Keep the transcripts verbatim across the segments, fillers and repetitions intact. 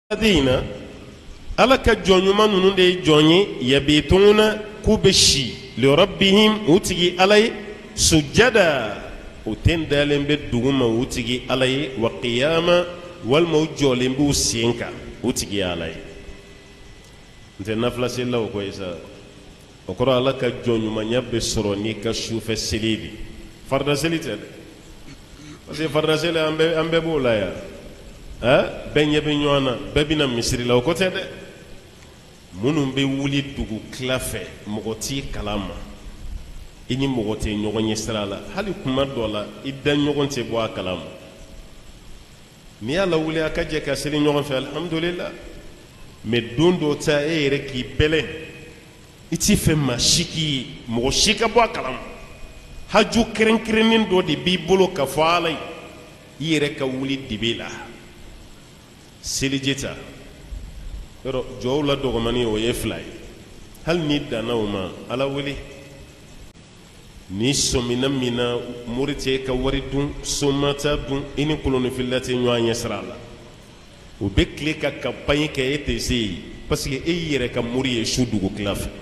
Adina ala ka jɔnɲuman ninnu de ye jɔn ye yabituna k'u bɛ si li rabbihim u tigi ala ye sujada u tɛ dalen bɛ dugu ma u tigi ala ye wa qiyama walima u jɔlen b'u sen kan u tigi ala ye n tɛ nafila selila o kɔ ye sa o kɔrɔ ala ka jɔnɲumanya bɛ sɔrɔ n'i ka sufɛ seli de farida seli tɛ dɛ parce que farida seli an bɛɛ an bɛɛ b'o la yan bɛɛ ɲɛ bɛ ɲɔgɔn na bɛɛ bɛna misiri la o ko tɛ dɛ minnu bɛ wuli dugu tila fɛ mɔgɔ t'i kalama i ni mɔgɔ tɛ ɲɔgɔn ye sira la hali kuma dɔ la i da ɲɔgɔn tɛ bɔ a kalama n'i y'a lawuli a ka jɛ ka seli ɲɔgɔn fɛ alhamdulillah mais don dɔ ta e yɛrɛ k'i bɛlɛn i t'i fɛ maa si k'i ye mɔgɔ si ka bɔ a kalama haju kɛrɛnkɛrɛnnen dɔ de b'i bolo ka fɔ ala ye i yɛrɛ ka wuli dibe la seliji ta yɔrɔ jɔw la dɔgɔmani o ye fila ye hali ni danna o ma ala wele ni sɔmina min na mori tɛ ka wari dun somata dun i ni kolonifila tɛ ɲɔgɔn ɲɛ sira la o bɛ tile ka kampaɲi kɛ e tɛ se yen parce que e y'i yɛrɛ ka mori ye su dugu tila fɛ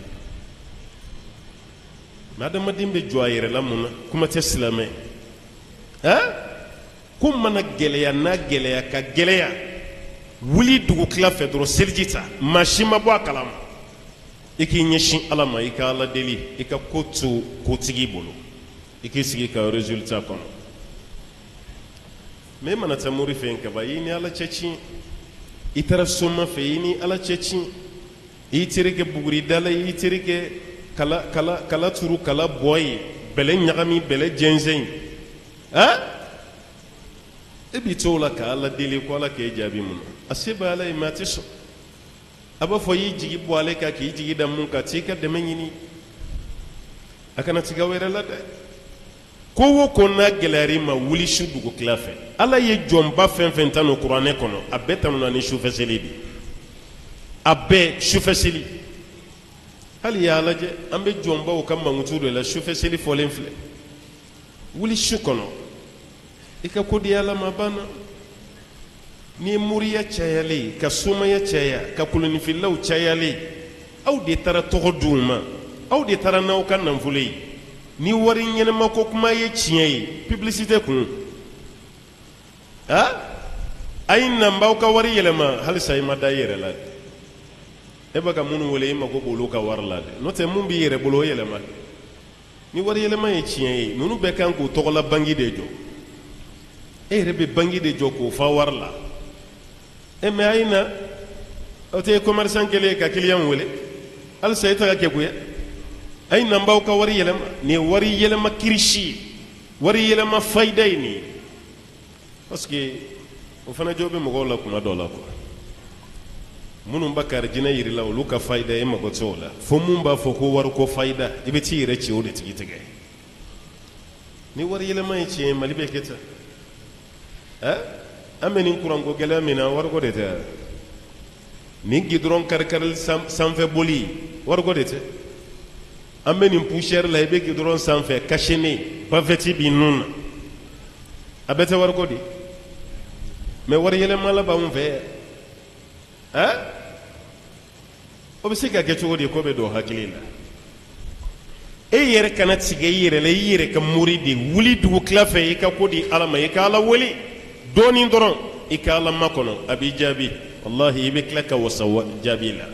mais adamaden bɛ jɔ a yɛrɛ la mun na kuma tɛ silamɛ hein ko mana gɛlɛya n'a gɛlɛya ka gɛlɛya wuli dugu tila fɛ dɔrɔn seliji ta maa si ma bɔ a kalama i k'i ɲɛsin ala ma i ka ala deli i ka ko to kotigi bolo i k'i sigi ka résultat kɔnɔ mais e mana taa mori fɛ yen kaban i ni ala cɛ tiɲɛ i taara soma fɛ i ni ala cɛ tiɲɛ i y'i teri kɛ buguridala i y'i teri kɛ kala kala kala turu kala bɔ ye bɛlɛ ɲagami bɛlɛ jɛnsɛn hein e b'i to o la ka ala deli ko ala k'e jaabi mun na a se bɛ ala ye mais a tɛ sɔn a b'a fɔ y'i jigi bɔ ale kan k'i jigi da mun kan t'i ka dɛmɛ ɲini a kana tiga wɛrɛ la dɛ ko o ko n'a gɛlɛyara i ma wuli su dugu tila fɛ ala ye jɔnba fɛn fɛn tan no kuranɛ kɔnɔ a bɛɛ tanuna ni sufɛ seli de a bɛɛ sufɛ seli hali y'a lajɛ an bɛ jɔnbaw ka mankutu de la sufɛ seli fɔlen filɛ wuli su kɔnɔ i ka ko di ala ma banna ni ye moriya cayalen ka somaya caya ka kolonifilaw cayalen aw de taara tɔgɔ di u ma aw de taara n'aw ka nafolo ye ni wari ɲɛnɛma ko kuma ye tiɲɛ ye publicité kun ah a ye na n b'aw ka wari yɛlɛma halisa i ma da i yɛrɛ la e bɛ ka minnu wele i mago b'olu ka wari la dɛ n'o tɛ mun b'i yɛrɛ bolo o yɛlɛma ni wari yɛlɛma ye tiɲɛ ye ninnu bɛɛ kan k'u tɔgɔla bangi de jɔ e yɛrɛ bɛ bangi de jɔ k'o fa wari la e mais a ye na aw tɛ commerçant kelen ye ka client wele halisa e taga kɛkuya a ye na n b'aw ka wari yɛlɛma nin ye wari yɛlɛma kirisi ye wari yɛlɛma fayida ye nin ye parce que o fana jɔ bɛ mɔgɔw la kuma dɔw la quoi minnu b'a karijinɛ yiri la olu ka fayida e mago tɛ o la fo mun b'a fɔ ko wari ko fayida i bɛ t'i yɛrɛ ci o de tigi tigɛ ni wari yɛlɛma ye tiɲɛ ye mali bɛ kɛ tan hein an bɛ nin kuranko gɛlɛya min na wariko de tɛ nin gidɔrɔn kari-kari sanfɛ boli wariko de tɛ an bɛ nin poussière la i bɛ gidɔrɔn sanfɛ kachene bavɛti b'i nun na a bɛɛ tɛ wariko di mais wari yɛlɛma la b'anw fɛ yan hein o bɛ se ka kɛ cogo di ko bɛ don hakili la e yɛrɛ kana tigɛ i yɛrɛ la i yɛrɛ ka mori de wuli dugu tila fɛ i ka ko di ala ma i ka ala wele dɔɔnin dɔrɔn i ka ala makɔnɔ a b'i jaabi wallahi i bɛ tila ka wasa jaabi la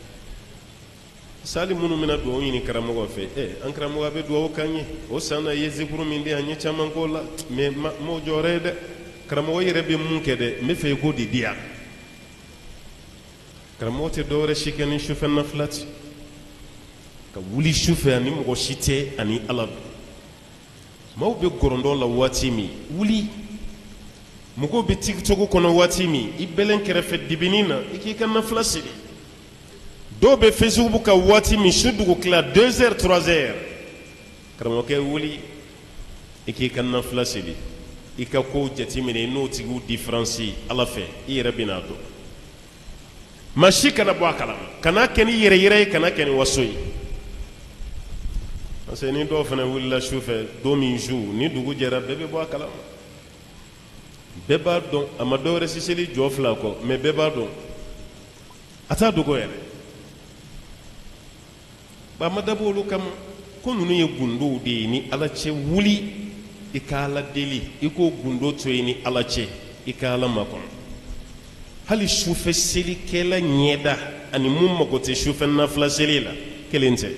sali minnu bɛna dugawu ɲini karamɔgɔ fɛ ɛ an karamɔgɔ a bɛ dugawu k'an ye o san na i ye zikuru min di an ye caman k'o la mais m'o jɔyɔrɔ ye dɛ karamɔgɔ yɛrɛ bɛ mun kɛ dɛ n bɛ fɛ i k'o de di yan karamɔgɔ tɛ dɔwɛrɛ si kɛ ni sufɛ nafila tɛ ka wuli sufɛ ani mɔgɔ si tɛ ani ala maaw bɛ gɔrɔndɔ la waati min wuli mɔgɔw bɛ tiktok kɔnɔ waati min i bɛlɛn kɛrɛfɛ dibinin na i k'i ka nafila siri dɔw bɛ facebook ka waati min su dugu tila deux heures trois heures karamɔgɔkɛ wuli i k'i ka nafila siri i ka kow jateminɛ i n'o tigiw différence ala fɛ i yɛrɛ bɛn'a dɔn maa si kana bɔ a kalama kana kɛ ni yɛrɛ yɛrɛ ye kana kɛ ni waso ye parce que ni dɔw fana wulila su fɛ don min su ni dugu jɛra bɛɛ bɛ bɔ a kalama bɛɛ b'a dɔn a ma dɔwɛrɛ si seli jɔ fila kɔ mais bɛɛ b'a dɔn ata dogo yɛrɛ ba ma dabɔ olu kama ko ninnu ye gundow de ye ni ala cɛ wuli i ka ala deli i k'o gundo to ye ni ala cɛ i ka ala makɔnɔ hali sufɛ selikɛla ɲɛda ani mun mago tɛ sufɛ nafila seli la kelen tɛ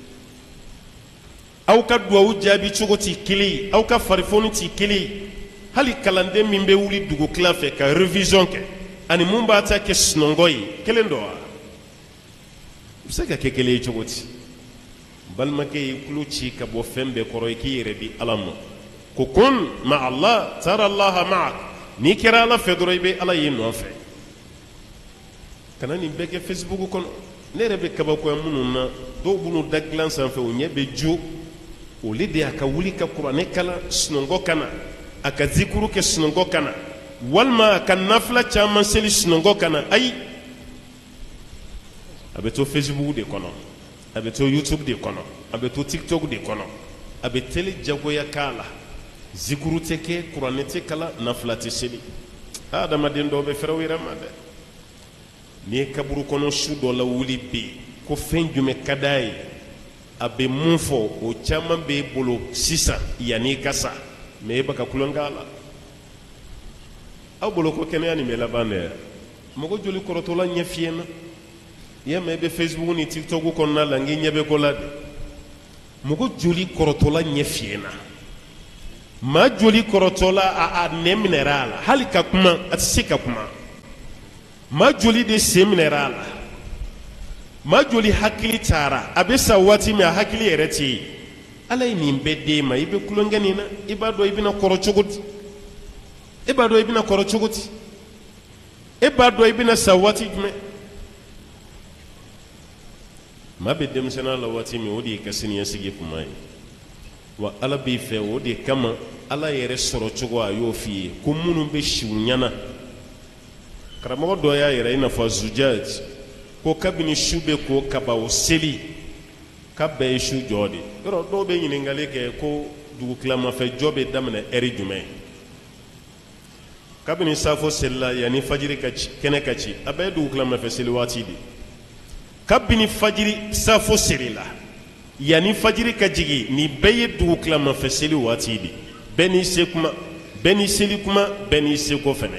aw ka duwawu jaabi cogo tɛ kelen ye aw ka farifoni tɛ kelen ye hali kalanden min bɛ wuli dugu tila fɛ ka révision kɛ ani mun b'a ta kɛ sunɔgɔ ye kelen dɔ wa u bɛ se ka kɛ kelen ye cogo di balimakɛ y'i tulo ci ka bɔ fɛn bɛɛ kɔrɔ i k'i yɛrɛ di ala ma ko kun ma Allah tara Allah ma'ak n'i kɛra ala fɛ dɔrɔn i bɛ ala ye nɔfɛ kana nin bɛɛ kɛ Facebook kɔnɔ ne yɛrɛ bɛ kabakoya minnu na dɔw b'u da dilan sanfɛ u ɲɛ bɛ jo olu de y'a ka wuli ka kuranɛ kalan sunɔgɔ kana a ka zikuru kɛ sunɔgɔ kana walima a ka nafila caman seli sunɔgɔ kana ayi a bɛ to Facebook de kɔnɔ a bɛ to YouTube de kɔnɔ a bɛ to TikTok de kɔnɔ a bɛ tele jagoya k'a la zikuru tɛ kɛ kuranɛ tɛ kalan nafila tɛ seli adamaden dɔw bɛ fɛrɛ u yɛrɛ ma dɛ n'i ye kaburu kɔnɔ su dɔ la wuli bi ko fɛn jumɛn ka d'a ye a bɛ mun fɔ o caman b'e bolo sisan yanni i ka sa mais e bɛ ka kulonkɛ a la aw bolo ko kɛnɛya nin bɛ laban dɛ mɔgɔ joli kɔrɔtɔla ɲɛ fiyɛ na i y'a mɛn i bɛ Facebook ni TikTok kɔnɔna la n k'i ɲɛ bɛ ko la de mɔgɔ joli kɔrɔtɔla ɲɛ fiyɛ na maa joli kɔrɔtɔla a a nɛ minɛra a la hali ka kuma a tɛ se ka kuma maa joli de sen minɛra a la maa joli hakili taara a bɛ sa waati min a hakili yɛrɛ tɛ yen ala ye nin bɛɛ d'e ma i bɛ kulonkɛ nin na i b'a dɔn i bɛna kɔrɔ cogo di e b'a dɔn i bɛna kɔrɔ cogo di e b'a dɔn i bɛna sa waati jumɛn maa bɛ denmisɛnninya la waati min o de ye ka siniɲɛsigi kuma ye wa ala b'i fɛ o de kama ala yɛrɛ sɔrɔ cogo a y'o f'i ye ko minnu bɛ si u ɲɛna karamɔgɔ dɔ y'a yɛrɛ i n'a fɔ Zujaj ko kabini su bɛ ko kaba o seli k'a bɛɛ ye su jɔ de yɔrɔ dɔw bɛ ɲininkali kɛ ko dugukilamafɛ jɔ bɛ daminɛ ɛri jumɛn kabini safo selila yanni fajiri ka ci kɛnɛ ka ci a bɛɛ ye dugukilamafɛ seli waati de kabini fajiri safo selila yanni fajiri ka jigin nin bɛɛ ye dugukilamafɛ seli waati de bɛɛ n'i se kuma bɛɛ n'i seli kuma bɛɛ n'i seko fɛnɛ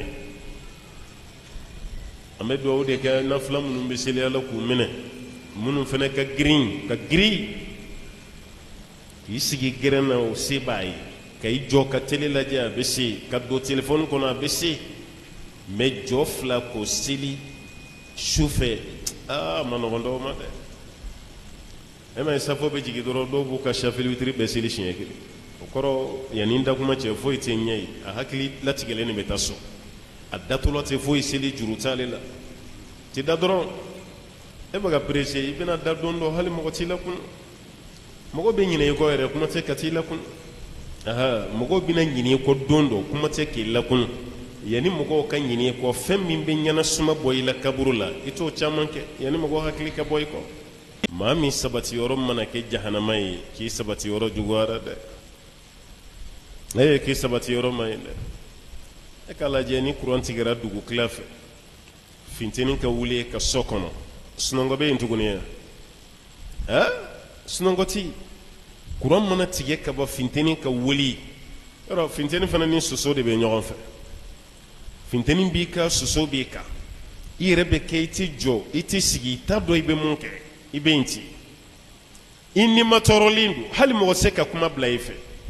an bɛ duwawu de kɛ nafila minnu bɛ seli ala k'u minɛ minnu fɛnɛ ka girin ka girin k'i sigi gɛrɛn na o se b'a ye ka i jɔ ka tele lajɛ a bɛ se ka don telefɔni kɔnɔ a bɛ se mɛ jɔ fila k'o seli sufɛ aa ma nɔgɔn dɔw ma dɛ e ma ye safo bɛ jigin dɔrɔn dɔw b'u ka safeli witiri bɛɛ seli siɲɛ kelen o kɔrɔ yanni n da kuma cɛ foyi tɛ ɲɛ ye a hakili latigɛlen de bɛ taa so a datɔla tɛ foyi seli juru t'ale la ti da dɔrɔn e bɛ ka perese i bɛna da don dɔ hali mɔgɔ t'i la kun mɔgɔ bɛ ɲinɛ i kɔ yɛrɛ kuma tɛ ka t'i la kun aha mɔgɔw bɛna ɲinɛ i kɔ don dɔ kuma tɛ k'i la kun yanni mɔgɔw ka ɲinɛ i kɔ fɛn min bɛ ɲɛna suma bɔ i la kaburu la i t'o caman kɛ yanni mɔgɔw hakili ka bɔ i kɔ maa min sabati yɔrɔ mana kɛ jahanama ye k'i sabati yɔrɔ juguyara dɛ ee k'i sabati yɔrɔ ma ye dɛ e k'a lajɛ ni kuran tigɛra dugu tila fɛ finteni ka wuli ka so kɔnɔ sunɔgɔ bɛ yen tuguni ya ɛ sunɔgɔ ti kuran mana tigɛ ka bɔ finteni ka wuli yɔrɔ finteni fana ni soso de bɛ ɲɔgɔn fɛ finteni b'i kan soso b'i kan i yɛrɛ bɛ kɛ i tɛ jɔ i tɛ sigi i t'a dɔn i bɛ mun kɛ i bɛ yen ten i ni ma tɔɔrɔlen don hali mɔgɔ se ka kuma bila i fɛ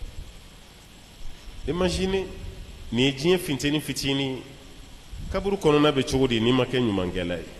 imagine nin ye diɲɛ finteni fitinin kaburu kɔnɔna bɛ cogo di n'i ma kɛ ɲumankɛla ye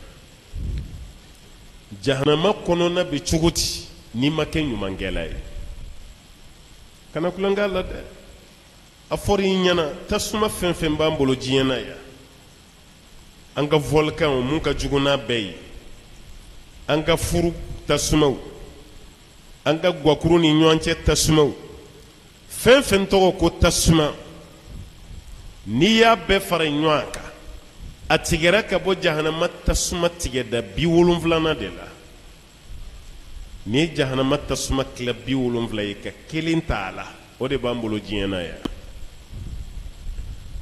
jahanama kɔnɔna bɛ cogo di n'i ma kɛ ɲumankɛla ye kana kulonkɛ a la dɛ a fɔra i ɲɛna tasuma fɛn fɛn b'an bolo diɲɛ na yan an ka volcan mun ka jugu n'a bɛɛ ye an ka furu tasumaw an ka guwakuru ni ɲɔgɔn cɛ tasumaw fɛn fɛn tɔgɔ ko tasuma n'i y'a bɛɛ fara ɲɔgɔn kan a tigɛra ka bɔ jahanama tasuma tigɛda bi wolonfilanan de la n'i ye jahanama tasuma tila bi wolonfila ye ka kelen ta a la o de b'an bolo diɲɛ na yan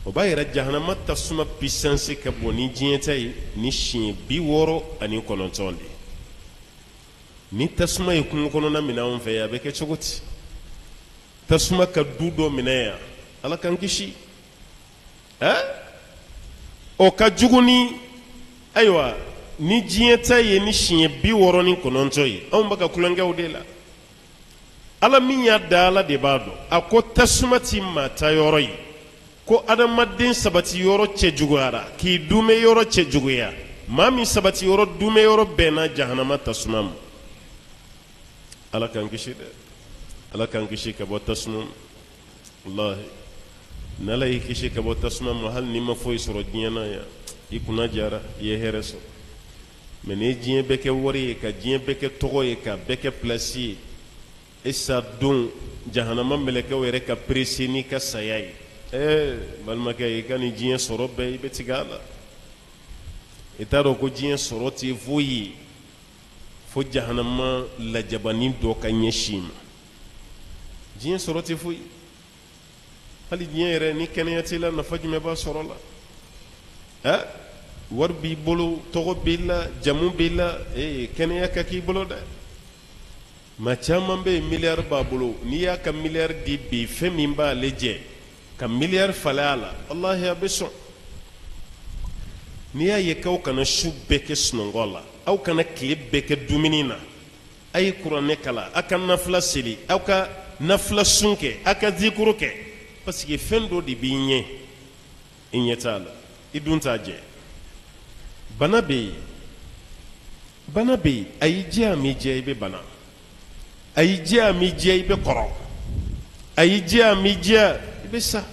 o b'a yira jahanama tasuma puissance ka bon ni diɲɛ ta ye ni siɲɛ bi wɔɔrɔ ani kɔnɔntɔn de ni tasuma ye kungo kɔnɔna minɛ anw fɛ yan a bɛ kɛ cogo di tasuma ka du dɔ minɛ yan ala k'an kisi ɛ o ka jugu ni ayiwa ni diɲɛ ta ye ni siɲɛ bi wɔɔrɔ ni kɔnɔntɔn ye anw bɛ ka kulonkɛw de la ala min y'a da ala de b'a dɔn a ko tasuma ti maa ta yɔrɔ ye ko adamaden sabati yɔrɔ cɛ juguyara k'i dume yɔrɔ cɛ juguya maa min sabati yɔrɔ dume yɔrɔ bɛnna jahanama tasuma ma ala k'an kisi dɛ ala k'an kisi ka bɔ tasuma ma wallahi n'ala y'i kisi ka bɔ tasuma ma hali n'i ma foyi sɔrɔ diɲɛ na yan i kunna jara i ye hɛrɛ sɔrɔ mɛ ni diɲɛ bɛɛ kɛ wari ye ka diɲɛ bɛɛ kɛ tɔgɔ ye ka bɛɛ kɛ pilasi ye e sa don jahanama mɛlɛkɛw yɛrɛ ka perese n'i ka saya ye ɛɛ balimakɛ i ka nin diɲɛ sɔrɔ bɛɛ i bɛ tigɛ a la i t'a dɔn ko diɲɛ sɔrɔ tɛ foyi ye fo jahanama lajabani dɔ ka ɲɛsin ma diɲɛ sɔrɔ tɛ foyi hali diɲɛ yɛrɛ ni kɛnɛya t'i la nafa jumɛn b'a sɔrɔ la ɛ wari b'i bolo tɔgɔ b'i la jamu b'i la ee kɛnɛya ka k'i bolo dɛ maa caman bɛ yen miliyari b'a bolo n'i y'a ka miliyari di bi fɛn min b'ale jɛ ka miliyari falen a la walahi a bɛ sɔn n'i y'a ye k'aw kana su bɛɛ kɛ sunɔgɔ la aw kana tile bɛɛ kɛ dumuni na a ye kuranɛ kalan aw ka nafila seli aw ka nafila sun kɛ aw ka zikuru kɛ parce que fɛn dɔ de b'i ɲɛ i ɲɛ t'a la i dun t'a jɛ bana bɛ yen bana bɛ yen a y'i jɛ a m'i jɛ i bɛ bana a y'i jɛ a m'i jɛ i bɛ kɔrɔ a y'i jɛ a m'i jɛ i bɛ sa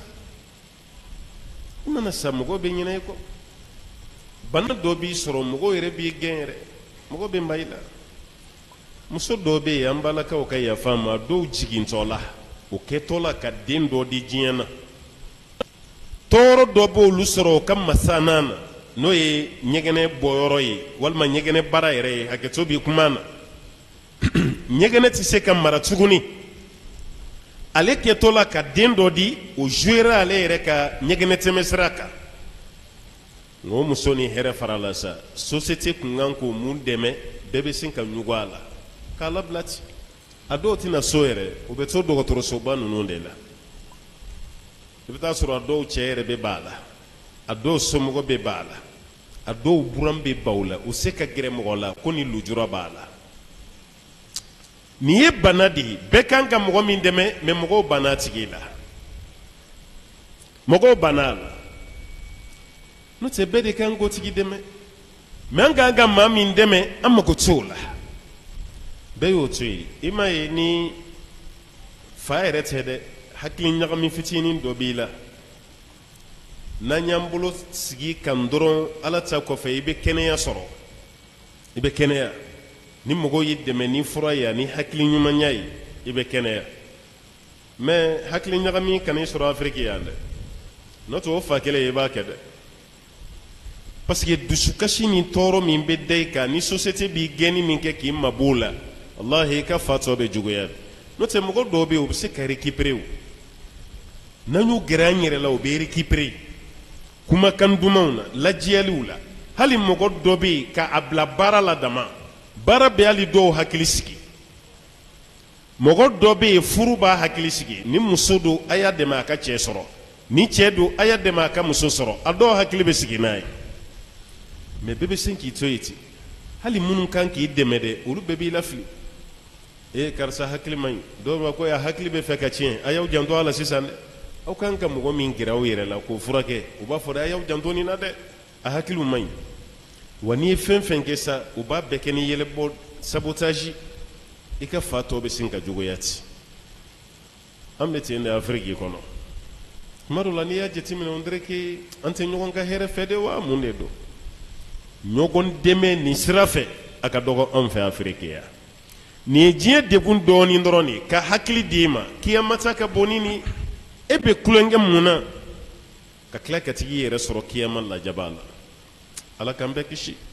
i mana sa mɔgɔw bɛ ɲinɛ i kɔ bana dɔ b'i sɔrɔ mɔgɔw yɛrɛ b'i gɛn yɛrɛ mɔgɔw bɛ ma i la muso dɔw bɛ yen an balakaw ka yafa ma dɔw jigintɔ la o kɛtɔ la ka den dɔ di diɲɛ na tɔɔrɔ dɔ b'olu sɔrɔ o ka masana na n'o ye ɲɛgɛnɛ bɔyɔrɔ ye walima ɲɛgɛnɛ baara yɛrɛ ye hakɛto b'i kuma na ɲɛgɛnɛ tɛ se ka mara tuguni ale kɛtɔ la ka den dɔ di o jouera ale yɛrɛ ka ɲɛgɛnɛ tɛmɛsira kan nka o muso ni hɛrɛ fara la sa société kun kan k'o mun dɛmɛ bɛɛ bɛ se ka ɲugu a la k'a labila ten a dɔw tɛna so yɛrɛ o bɛ to dɔgɔtɔrɔsoba ninnu de la i bɛ taa sɔrɔ a dɔw cɛ yɛrɛ bɛ b'a la a dɔw somɔgɔ bɛ b'a la a dɔw buran bɛ baw la u se ka gɛrɛ mɔgɔ la ko ni lujura b'a la nin ye bana de ye bɛɛ kan ka mɔgɔ min dɛmɛ mɛ mɔgɔw banna a tigi la mɔgɔw banna a la n'o tɛ bɛɛ de kan k'o tigi dɛmɛ mɛ an kan ka maa min dɛmɛ an mago t'o la bɛɛ y'o to yen i m'a ye ni fa yɛrɛ tɛ dɛ hakili ɲagami fitinin dɔ b'i la n'an y'an bolo sigi kan dɔrɔn ala ta kɔfɛ i bɛ kɛnɛya sɔrɔ i bɛ kɛnɛya ni mɔgɔw y'i dɛmɛ ni fura ye ani hakili ɲumanya ye i bɛ kɛnɛya mɛ hakili ɲagami kan'i sɔrɔ afiriki yan dɛ n'o tɛ o fa kelen i b'a kɛ dɛ parce que dusukasi ni tɔɔrɔ min bɛ da i kan ni société b'i gɛnni min kɛ k'i mabɔ o la walahi i ka fatɔ bɛ juguya n'o tɛ mɔgɔ dɔw bɛ yen u bɛ se ka récupérer o n'an y'u gɛrɛ an yɛrɛ la u bɛ récupérer kumakan dumanw na lajɛliw la hali mɔgɔ dɔ bɛ yen k'a bila baara la dama baara bɛ hali dɔw hakili sigi mɔgɔ dɔ bɛ yen furu b'a hakili sigi ni muso don a y'a dɛmɛ a ka cɛ sɔrɔ ni cɛ don a y'a dɛmɛ a ka muso sɔrɔ a dɔw hakili bɛ sigi n'a ye mɛ bɛɛ bɛ sin k'i to yen ten hali minnu kan k'i dɛmɛ dɛ olu bɛɛ b'i lafili ee karisa hakili man ɲi dɔw b'a ko a hakili bɛ fɛ ka tiɲɛ a y'aw janto a la sisan dɛ aw kan ka mɔgɔ min gɛrɛ aw yɛrɛ la k'o furakɛ u b'a fɔ dɛ a y'aw janto nin na dɛ a hakiliw man ɲi wa n'i ye fɛn fɛn kɛ sa u b'a bɛɛ kɛ ni yɛlɛbɔ sabotage i ka fa tɔw bɛ sin ka juguya ten an bɛ ten de afiriki kɔnɔ tuma dɔw la n'i y'a jateminɛ on dirait que an tɛ ɲɔgɔn ka hɛrɛ fɛ de wa mun de don ɲɔgɔn dɛmɛ nin sira fɛ a ka dɔgɔ anw fɛ afiriki yan nin ye diɲɛ degun dɔɔnin dɔrɔn de ka hakili di i ma kiyamata ka bon ni nin e bɛ kulonkɛ mun na ka tila ka tigi yɛrɛ sɔrɔ kiyama lajaba la ala k'an bɛɛ kisi